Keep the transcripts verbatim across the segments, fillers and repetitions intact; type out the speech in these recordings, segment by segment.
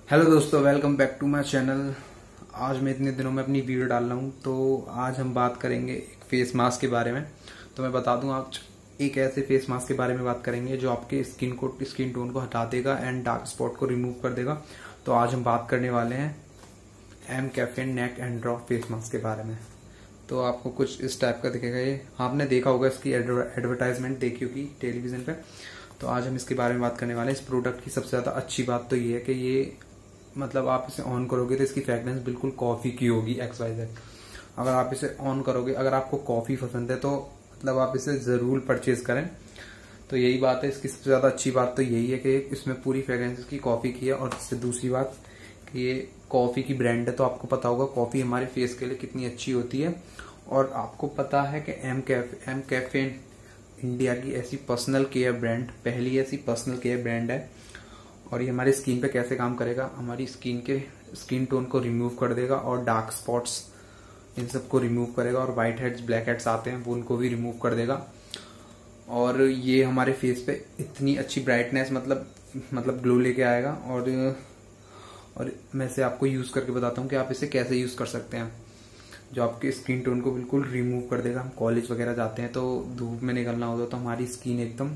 Hello दोस्तों, welcome back to my channel. आज मैं इतने दिनों में अपनी वीडियो डाल रहा हूँ, तो आज हम बात करेंगे एक फेस मास्क के बारे में। तो मैं बता दूं, आज एक ऐसे फेस मास्क के बारे में बात करेंगे जो आपके स्किन को स्किन टोन को हटा देगा एंड डार्क स्पॉट को रिमूव कर देगा। तो आज हम बात करने वाले हैं M caffeine neck and drop face mask के बारे में। तो आपको कुछ इस टाइप का दिखेगा। ये आपने देखा होगा, इसकी एडवर्टाइजमेंट देखी होगी टेलीविजन पे। तो आज हम इसके बारे में बात करने वाले हैं। इस प्रोडक्ट की सबसे ज्यादा अच्छी बात तो ये है कि ये मतलब आप इसे ऑन करोगे तो इसकी फ्रेग्रेंस बिल्कुल कॉफी की होगी, एक्स वाई जेड। अगर आप इसे ऑन करोगे, अगर आपको कॉफी पसंद है तो मतलब आप इसे जरूर परचेज करें। तो यही बात है, इसकी सबसे ज्यादा अच्छी बात तो यही है कि इसमें पूरी फ्रेग्रेंस इसकी कॉफी की है। और इससे दूसरी बात कि ये कॉफी की ब्रांड है, तो आपको पता होगा कॉफी हमारे फेस के लिए कितनी अच्छी होती है। और आपको पता है कि M caff M caffeine India की ऐसी पर्सनल केयर ब्रांड, पहली ऐसी पर्सनल केयर ब्रांड है। और ये हमारी स्किन पे कैसे काम करेगा, हमारी स्किन के स्किन टोन को रिमूव कर देगा और डार्क स्पॉट्स इन सबको रिमूव करेगा। और व्हाइट हेड्स, ब्लैक हेड्स आते हैं वो उनको भी रिमूव कर देगा। और ये हमारे फेस पे इतनी अच्छी ब्राइटनेस मतलब मतलब ग्लो लेके आएगा। और और मैं इसे आपको यूज करके बताता हूँ कि आप इसे कैसे यूज कर सकते हैं, जो आपके स्किन टोन को बिल्कुल रिमूव कर देगा। हम कॉलेज वगैरह जाते हैं तो धूप में निकलना होता है तो हमारी स्किन एकदम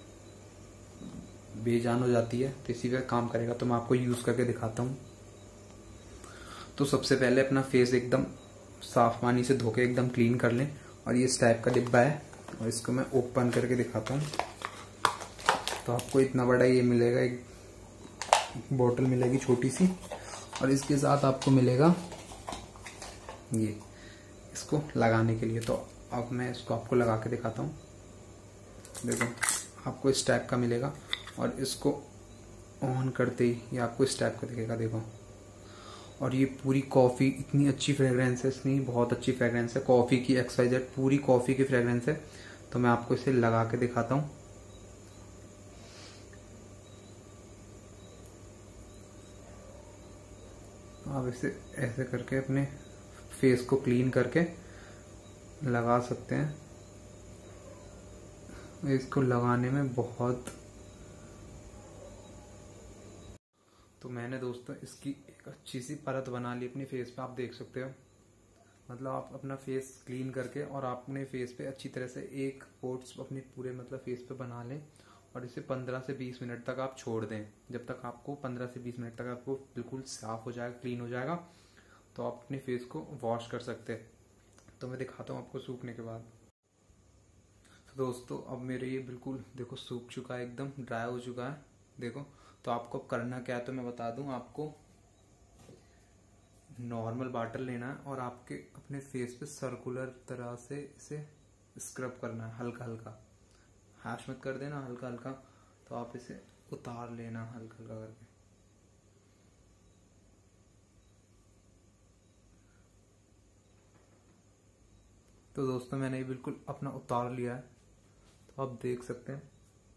बेजान हो जाती है, तो इसी पे काम करेगा। तो मैं आपको यूज करके दिखाता हूँ। तो सबसे पहले अपना फेस एकदम साफ पानी से धोके एकदम क्लीन कर लें। और ये इस टाइप का डिब्बा है और इसको मैं ओपन करके दिखाता हूँ। तो आपको इतना बड़ा ये मिलेगा, एक बोतल मिलेगी छोटी सी, और इसके साथ आपको मिलेगा ये इसको लगाने के लिए। तो अब मैं इसको आपको लगा के दिखाता हूँ। देखो, आपको इस टाइप का मिलेगा और इसको ऑन करते ही ये आपको इस टाइप का दिखेगा। देखो, और ये पूरी कॉफी, इतनी अच्छी फ्रेग्रेंस है इसकी, बहुत अच्छी फ्रेग्रेंस है कॉफी की, एक्स वाई जेड पूरी कॉफी की फ्रेग्रेंस है। तो मैं आपको इसे लगा के दिखाता हूँ। आप इसे ऐसे करके अपने फेस को क्लीन करके लगा सकते हैं। इसको लगाने में बहुत तो मैंने दोस्तों इसकी एक अच्छी सी परत बना ली अपने फेस पे। आप देख सकते हो, मतलब आप अपना फेस क्लीन करके और आप अपने फेस पे अच्छी तरह से एक कोट्स अपने पूरे मतलब फेस पे बना लें। और इसे पंद्रह से बीस मिनट तक आप छोड़ दें। जब तक आपको पंद्रह से बीस मिनट तक आपको बिल्कुल साफ हो जाएगा, क्लीन हो जाएगा, तो आप अपने फेस को वॉश कर सकते हैं। तो मैं दिखाता हूँ आपको सूखने के बाद। तो दोस्तों, अब मेरे ये बिल्कुल देखो सूख चुका है, एकदम ड्राई हो चुका है। देखो, तो आपको करना क्या है तो मैं बता दूं आपको। नॉर्मल वाटर लेना है और आपके अपने फेस पे सर्कुलर तरह से इसे स्क्रब करना है, हल्का हल्का, हैश मत कर देना, हल्का हल्का। तो आप इसे उतार लेना हल्का हल्का करके। तो दोस्तों, मैंने ये बिल्कुल अपना उतार लिया है, तो आप देख सकते हैं।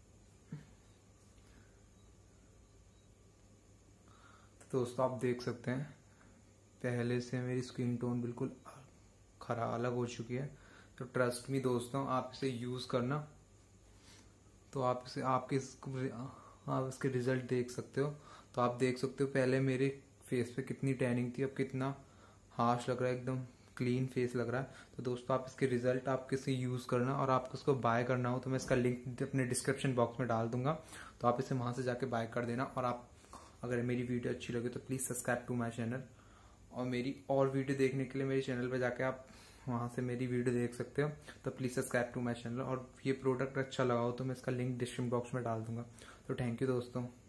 तो दोस्तों, आप देख सकते हैं पहले से मेरी स्किन टोन बिल्कुल खरा अलग हो चुकी है। तो ट्रस्ट मी दोस्तों, आप इसे यूज करना, तो आप इसे आपके आप इसके रिजल्ट देख सकते हो। तो आप देख सकते हो पहले मेरे फेस पे कितनी टैनिंग थी, अब कितना हार्श लग रहा है, एकदम क्लीन फेस लग रहा है। तो दोस्तों, आप इसके रिजल्ट आप किसे यूज करना और आपको इसको बाय करना हो तो मैं इसका लिंक अपने डिस्क्रिप्शन बॉक्स में डाल दूंगा। तो आप इसे वहां से जाके बाय कर देना। और आप अगर मेरी वीडियो अच्छी लगे तो please subscribe to my channel. और मेरी और वीडियो देखने के लिए मेरे चैनल पर जाके आप वहां से मेरी वीडियो देख सकते हो। तो please subscribe to my channel. और ये प्रोडक्ट अच्छा लगा हो तो मैं इसका लिंक डिस्क्रिप्शन बॉक्स में डाल दूंगा। तो थैंक यू दोस्तों।